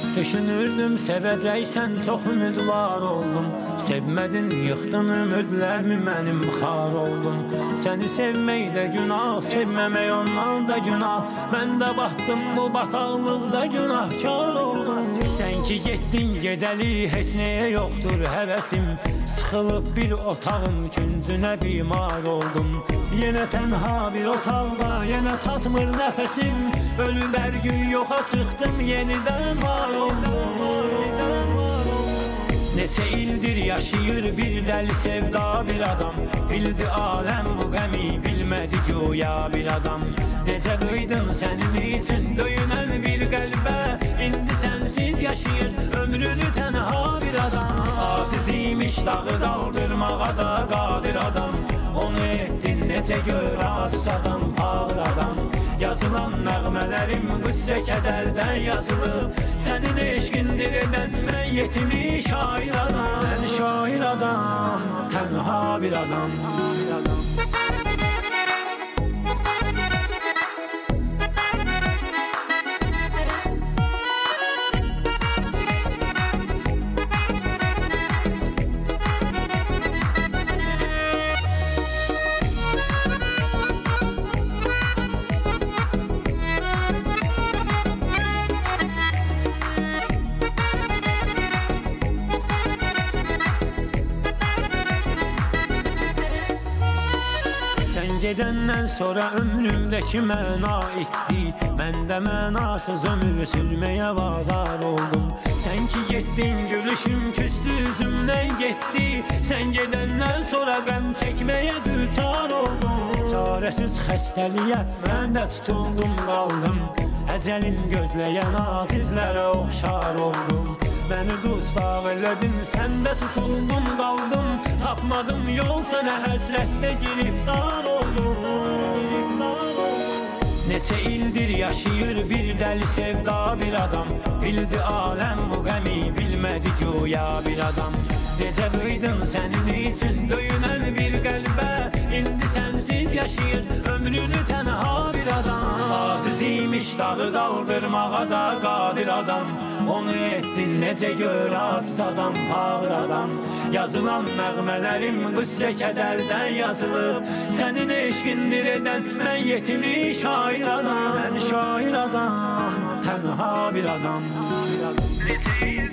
Düşünürdüm sevəcəksən, çox ümidvar oldum. Sevmədin, yıxdın ümidlərimi, mənim xar oldum. Səni sevmək də günah, sevməmək ondan da günah. Mən də batdım bu bataqlıqda, günahkar oldum. Sən ki getdin gedəli, heç nəyə yoxdur həvəsim. Sıxılıb bir otağın küncünə bimar oldum. Yenə tənha bir otaqda, yenə çatmır nəfəsim. Ölüm hər gün yoxa çıxdım, yenidən var oldum. Neçə ildir yaşayır bir dəli sevda bir adam. Bildi aləm bu qəmi, bilmədi güya bir adam. Necə qıydın sənin üçün döyünən bir qəlbə. İndi sənsiz yaşayır ömrünü tənha bir adam. Aciz imiş dağı qaldırmağa da qadir adam. Onu etdin necə gör aciz adam, ağır adam. Yazılan nəğmələrim qüssə kədərdən yazılıb. Sənin eşqindir edən mən yetimi şair adam. Mən şair adam, tənha bir adam. Gedəndən sonra ömrümdəki məna itdi. Mən də mənasız ömür sürməyə vadar oldum. Sən ki getdin gülüşüm küstü üzümdən getdi. Sən gedəndən sonra qəm çəkməyə düçar oldum. Çarəsiz xəstəliyə mən də tutuldum qaldım. Əcəlin gözləyən acizlərə oxşar oldum. Məni dustaq elədin, sən də tutuldum qaldım. Tapmadım yol sənə həsrətdə giriftar oldum. Neçə ildir yaşayır bir dəli sevda bir adam. Bildi aləm bu qəmi, bilmədi güya bir adam. Necə qıydın sənin üçün döyünən bir qəlbə. İndi sənsiz yaşayır ömrünü tənha bir adam. Aciz imiş dağı qaldırmağa da qadir adam. Onu etdin necə gör aciz adam, ağır adam. Yazılan nəğmələrim qüssə kədərdən yazılıb. Sənin eşqindir edən mən yetimi şair adam. Mən şair adam, tənha bir adam.